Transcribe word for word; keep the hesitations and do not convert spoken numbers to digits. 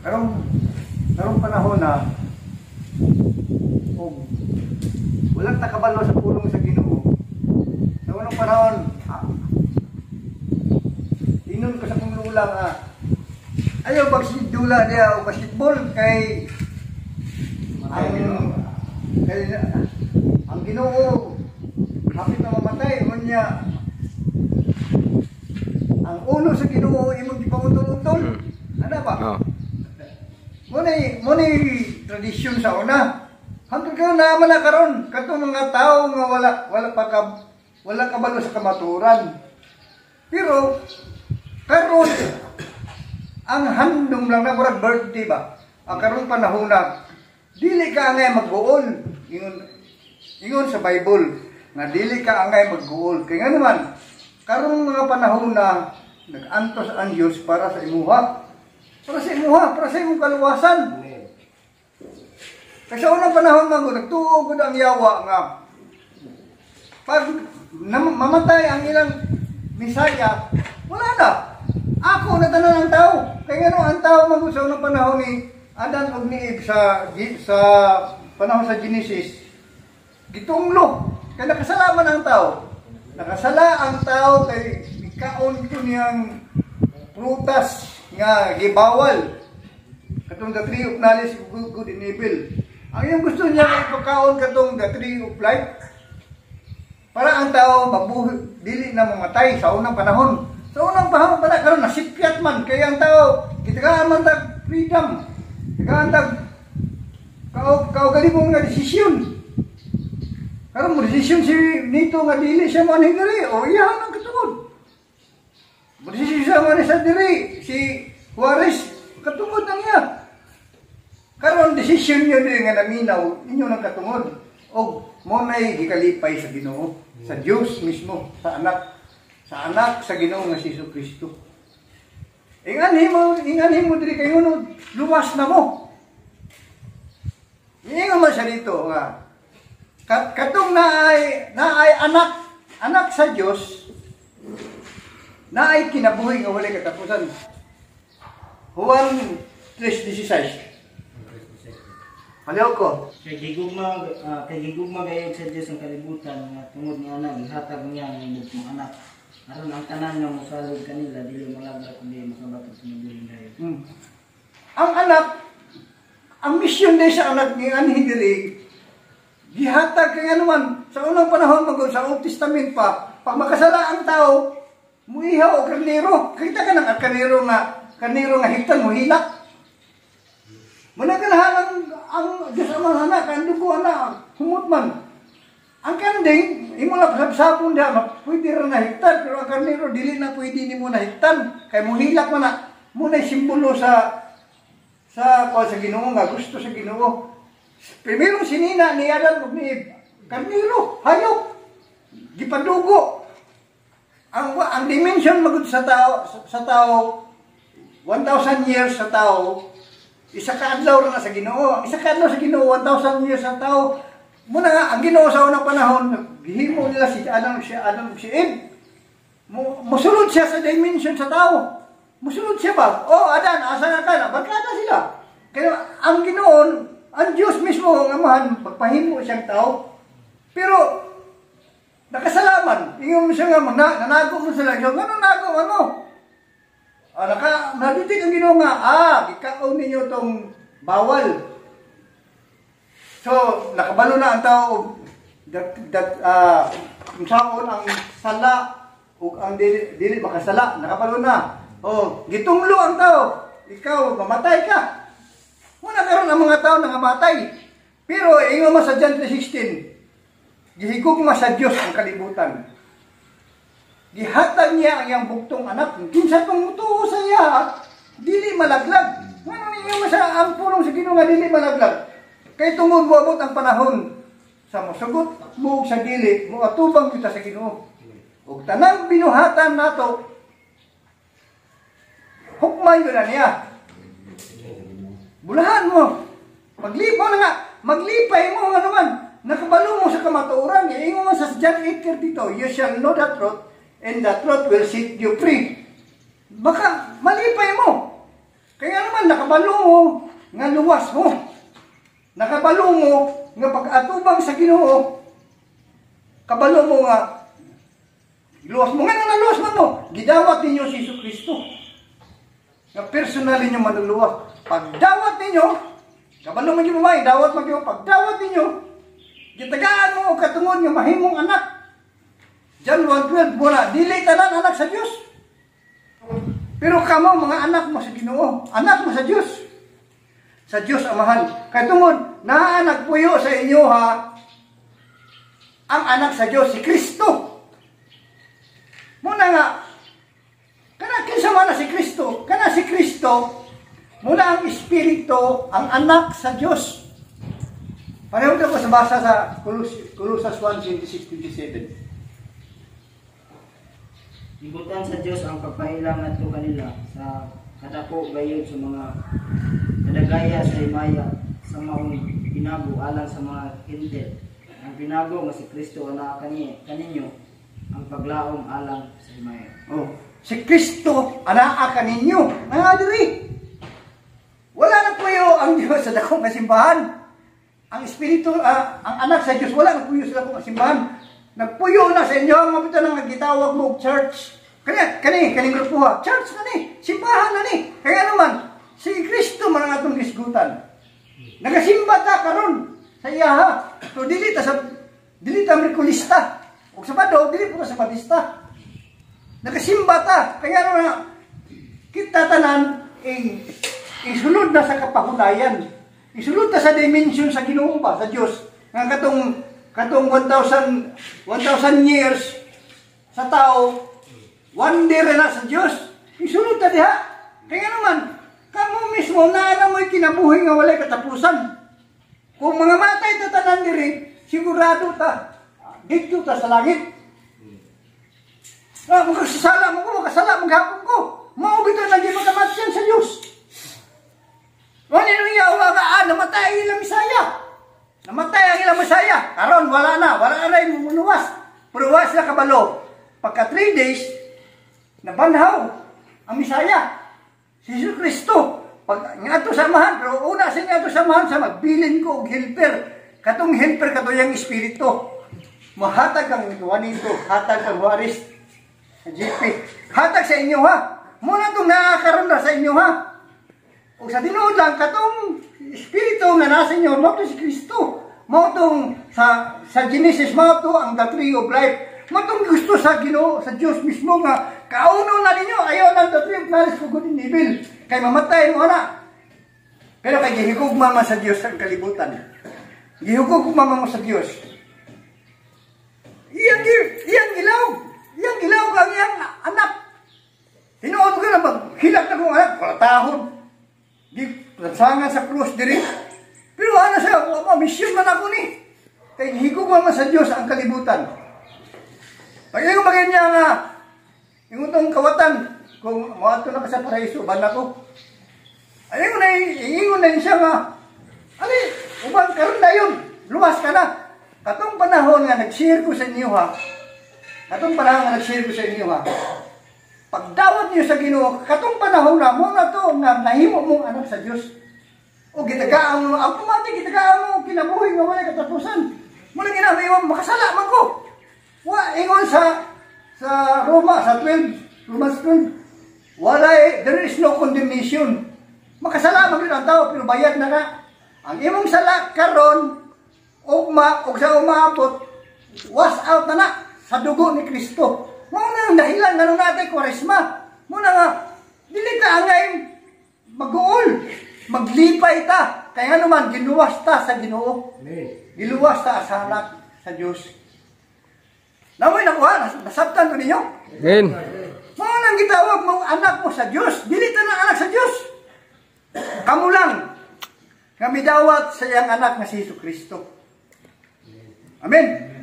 karong karong panahon na oh, walang takabalo sa pulong sa Ginoo. Sa unang panahon, ah, inon ko sa kong lula nga ayaw magsidula niya o basketball kay ang kay, ang Ginoo hapit na mamatay unya ang ulo sa Ginoo imong gipangutol-utol. Ano ba? Oh. Munay munay tradisyon sa una. Hanggang ka na man karon katong mga tao nga wala wala pa ka wala kabalo sa kamaturan. Pero karon ang handom lang na murag birthday ba? Ang karon panahon na dili ka angay mag-gool. Ingon ingon sa Bible nga dili ka angay mag-gool. Kaya nga naman karong mga panahon na nag-antos ang Diyos para sa imuha. Para sa imuha, para sa imong kaluwasan. Kasi unang panahon nga, nagtuo ko ang yawa nga. Pag mamatay ang ilang misaya, wala na. Ako na tanan ang tao. Kaya nga ang tao mag sa unang panahon ni Adan o ni Eve sa, sa panahon sa Genesis, gitunglo. Kaya nakasalaman ang tao. Nakasala ang tao kay ikaon ito niyang prutas nga gibawal katong the tree of knowledge of good, good and evil. Ang iyong gusto niya ay ipakaon katong the tree of life para ang tao mabuhi dili na mamatay sa unang panahon. Sa unang panahon pala karon nasipyat man kaya ang tao gitagaan man tag freedom. Gitagaan tag kao kao gali mo nga desisyon. Karon mo desisyon si nito nga dili siya man higari o iyahan ang katungod. Desisyon siya man sa diri si Juarez katungod na niya. Karon desisyon niyo din nga naminaw inyo nang katungod og mo nay gikalipay sa Ginoo, sa Dios mismo, sa anak, sa anak sa Ginoo nga si Jesucristo. Inganhi mo, inganhi mo diri kay uno luwas na mo. Ingon man siya dito nga kat katong naay naay anak, anak sa Dios naay kinabuhi nga wala katapusan. Juan tres dieciséis. Haliw ko. Kay gigugma uh, kay gigugma gayud sa Dios ang kalibutan nga tungod ni anak ihatag niya ang imong anak. Aron ang tanan nga mosalud kanila dili malaglag kundi makabatok sa mabuting dayon. Hmm. Ang anak, ang misyon din sa anak ni anhi diri gihatag kay anuman sa unang panahon magod sa Old Testament pa pag makasala ang tao muihaw o karnero. Kita ka ng karnero nga kaniro nga higtan mo hilak. Muna ka nahanang ang Diyos amang anak, ang dugo anak, humot man. Ang kanding, imo lang sabsabon diha, pwede rin na higtan, pero ang karniro, dili na pwede ni mo na higtan. Kaya mo hilak man na, muna simbolo sa sa kuha sa Ginoo nga, gusto sa Ginoo. Primero sinina ni Adan ug ni karniro, hayop, gipadugo. Ang ang dimension magud sa tao sa tao one thousand years sa tao, isa ka adlaw na sa Ginoo. Ang isa ka adlaw sa Ginoo, one thousand years sa tao. Muna nga, ang Ginoo sa unang panahon, gihimo nila si Adam, si Adam, si Eve. Musulod siya sa dimension sa tao. Musulod siya ba? Oh, Adan, asa nga ka na? Barkada sila. Kaya ang Ginoo, ang Diyos mismo, ang Amahan, pagpahimo siyang tao. Pero, nakasalaman. Ingon mo siya nga, nanago mo sila. Ano nago, ano? Ah, naka, naditig ang Ginoo nga, ah, ikaon ninyo tong bawal. So, nakabalo na ang tao, that, that, uh, kung saan ang sala, o ang dili, dili makasala, nakabalo na. Oh, gitunglo ang tao, ikaw, mamatay ka. Muna karon ang mga tao nangamatay. Pero, ingon mo sa John three sixteen, gihigog mo sa Diyos ang kalibutan. Gihatag niya ang iyang buktong anak. Kinsa pang mutuo sa iya, dili malaglag. Ngano ninyo mo sa ang pulong sa Ginoo nga dili malaglag? Kay tungod mo abot ang panahon sa mosugot mo sa dili, mo atubang kita sa Ginoo. Ug tanang binuhatan nato, hukmay yun na niya. Bulahan mo. Maglipaw na nga, maglipay mo nga naman. Nakabalo mo sa kamatuoran. Ingon mo sa John eight thirty-two, you shall know the truth, and the truth will set you free. Baka malipay mo. Kaya naman nakabalo mo nga luwas mo. Nakabalo mo nga pag-atubang sa Ginoo. Kabalo mo nga luwas mo nga nga luwas mo. Gidawat ninyo si Jesucristo. Nga personally nyo manuluwas. Pagdawat ninyo, kabalo mo yung mamay, dawat mo yung pagdawat ninyo, gitagaan mo o katungod nga mahimong anak. John one twelve muna, dili tanan anak sa Diyos. Pero kamo mga anak mo sa Ginoo, anak mo sa Diyos. Sa Diyos Amahan. Kaya tungod, naanagpuyo sa inyo ha, ang anak sa Diyos, si Kristo. Muna nga, kana kinsa man na si Kristo, kana si Kristo, mula ang Espiritu, ang anak sa Diyos. Pareho ko sa basa sa Colossus one, twenty-six to twenty-seven. Ibutan sa Diyos ang pagpailang nato kanila sa kadako gayud sa mga nadagaya sa himaya sa maong pinago alang sa mga hintil. Ang pinago nga si Kristo ana kani kaninyo ang paglaom alang sa himaya. Oh, si Kristo anaa kaninyo. Nga diri. Wala na puyo ang Diyos sa dakong kasimbahan. Ang Espiritu, uh, ang anak sa Diyos, wala na puyo sa dakong kasimbahan. Nagpuyo na sa inyo ang mabito nang gitawag mo church. Kani, kani, kani grupo ha. Church na ni, simbahan na ni. Kaya naman, si Kristo man ang atong gisgutan. Nagasimba ta karon sa iya ha. So dili ta sa dili ta Merkulista. Ug Sabado dili po ta sa Batista. Nagasimba ta. Kaya naman kita tanan ing isulod na sa kapahulayan. Isulod na sa dimension sa Ginoo ba sa Dios. Nga katong katong one thousand years sa tao, one day na sa Dios. Isulod ta diha. Kaya naman kamo mismo na na mo'y kinabuhi nga walay katapusan. Kung mga matay ta tanan diri, sigurado ta dito ta sa langit. Ah, magkasala mo ko, magkasala maghapon ko. Mao bitaw na di magamatyan sa Dios. Wala nang yawa nga, ah, namatay ang ilang Misaya. Namatay ang ilang Misaya. Aron, wala na. Wala na rin mumunuwas. Puruwas na kabalo. Pagka three days, nabanhaw ang Misaya. Si Jesus Kristo. Pag nga ito samahan, pero una sa nga ito samahan sa magbilin ko og helper. Katong helper kato yung Espiritu. Mahatag ang Juanito. Hatag ang Juarez. G P. Hatag sa inyo ha. Muna itong nakakaroon na sa inyo ha. O sa tinuod lang, katong Espiritu nga nasa inyo, mo si Kristo. Mo itong sa, sa Genesis, mo ito ang the tree of life. Mo itong gusto sa Ginoo, sa Diyos mismo nga, kauno na ninyo, ayaw ng the tree of knowledge of good and evil. Kay mamatay mo na. Pero kay gihigugma man sa Diyos ang kalibutan. Gihugugma man mo sa Diyos. Iyang, iyang ilaw. Iyang ilaw kang iyang anak. Tinuod ko na maghilak na kong anak, palatahon. Di lansangan sa krus diri. Pero ano siya, oh, mission man ako ni. Kaya higog man sa Diyos ang kalibutan. Pag yung maging niya nga, yung itong kawatan, kung mawato na ka sa paraiso, ban ako. Ayun na, ingon na siya nga, ali, ubang karon na yun, luwas ka na. Katong panahon nga, nag-share ko sa inyo ha. Katong panahon nga, nag-share ko sa inyo ha. Pagdawat niyo sa Ginoo, katong panahon na mo na to na nahimo mong anak sa Dios. O gitagaan mo, automatic gitagaan mo kinabuhi nga wala katapusan. Mula ginamay mo makasala man ko. Wa ingon sa sa Roma sa twelve, Romans twelve. Wala eh, there is no condemnation. Makasala man gyud ang tao pero bayad na na. Ang imong sala karon ugma ug sa umaabot wash out na na sa dugo ni Kristo. Muna ang dahilan nga nung natin kwaresma. Muna nga, dili ka angay mag-uol. Maglipay ta. Kaya naman, giluwas ta sa Ginoo. Giluwas ta sa anak sa Diyos. Namoy nakuha, nasabtan ko ninyo. Amen. Muna nang gitawag mong anak mo sa Diyos. Dili ta ng anak sa Diyos. Kamu lang. Kami dawat sa iyang anak na si Jesucristo. Amen.